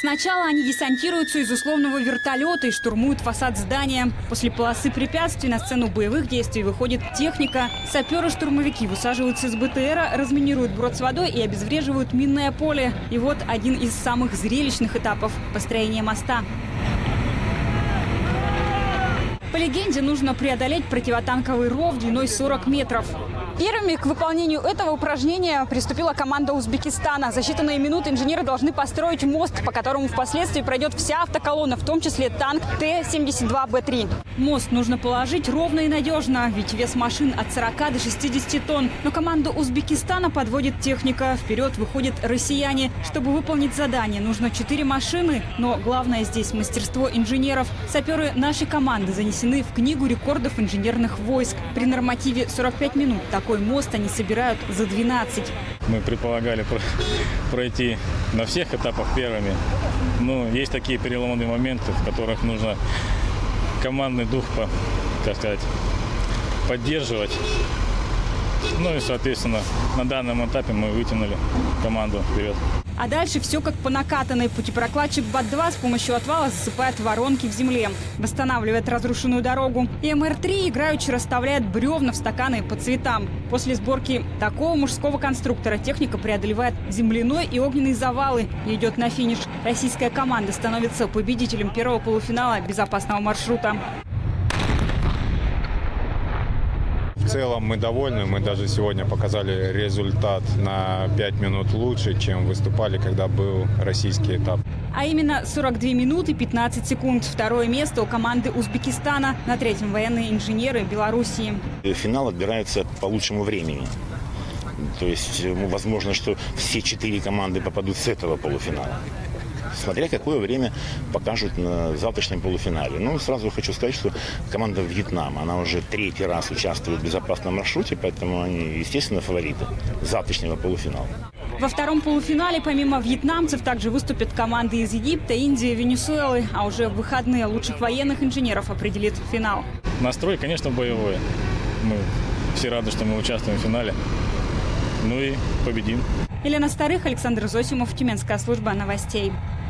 Сначала они десантируются из условного вертолета и штурмуют фасад здания. После полосы препятствий на сцену боевых действий выходит техника. Саперы-штурмовики высаживаются из БТРа, разминируют брод с водой и обезвреживают минное поле. И вот один из самых зрелищных этапов – построение моста. По легенде, нужно преодолеть противотанковый ров длиной 40 метров. Первыми к выполнению этого упражнения приступила команда Узбекистана. За считанные минуты инженеры должны построить мост, по которому впоследствии пройдет вся автоколонна, в том числе танк Т-72Б3. Мост нужно положить ровно и надежно, ведь вес машин от 40 до 60 тонн. Но команду Узбекистана подводит техника. Вперед выходят россияне. Чтобы выполнить задание, нужно 4 машины. Но главное здесь мастерство инженеров. Саперы нашей команды занесены в книгу рекордов инженерных войск. При нормативе 45 минут такой мост они собирают за 12. Мы предполагали пройти на всех этапах первыми. Но есть такие переломные моменты, в которых нужно командный дух, так сказать, поддерживать. Ну и, соответственно, на данном этапе мы вытянули команду вперед. А дальше все как по накатанной. Путепрокладчик БАТ-2 с помощью отвала засыпает воронки в земле, восстанавливает разрушенную дорогу. И МР-3 играючи расставляет бревна в стаканы по цветам. После сборки такого мужского конструктора техника преодолевает земляной и огненные завалы и идет на финиш. Российская команда становится победителем первого полуфинала безопасного маршрута. В целом мы довольны. Мы даже сегодня показали результат на 5 минут лучше, чем выступали, когда был российский этап. А именно 42 минуты 15 секунд. Второе место у команды Узбекистана. На третьем военные инженеры Белоруссии. Финал отбирается по лучшему времени. То есть возможно, что все 4 команды попадут с этого полуфинала. Смотря какое время покажут на завтрашнем полуфинале. Ну, сразу хочу сказать, что команда Вьетнама, она уже 3-й раз участвует в безопасном маршруте, поэтому они, естественно, фавориты завтрашнего полуфинала. Во втором полуфинале помимо вьетнамцев также выступят команды из Египта, Индии, Венесуэлы. А уже в выходные лучших военных инженеров определит финал. Настрой, конечно, боевой. Мы все рады, что мы участвуем в финале. Ну и победим. Елена Старых, Александр Зосимов, Тюменская служба новостей.